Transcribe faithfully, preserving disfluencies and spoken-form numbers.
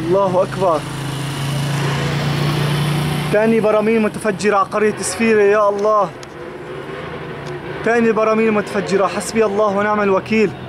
الله أكبر. ثاني براميل متفجرة على قرية سفيرة. يا الله، ثاني براميل متفجرة. حسبي الله ونعم الوكيل.